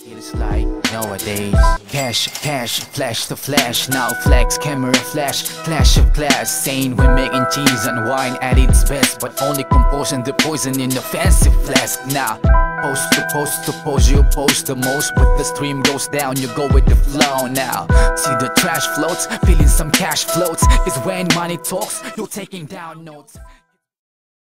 It's like nowadays. Cash, cash, flash to flash. Now flex, camera flash, clash of class. Saying we're making cheese and wine at its best, but only composing the poison in the fancy flask. Now post to pose, you post the most. But the stream goes down, you go with the flow now. See the trash floats, feeling some cash floats. Is when money talks, you're taking down notes.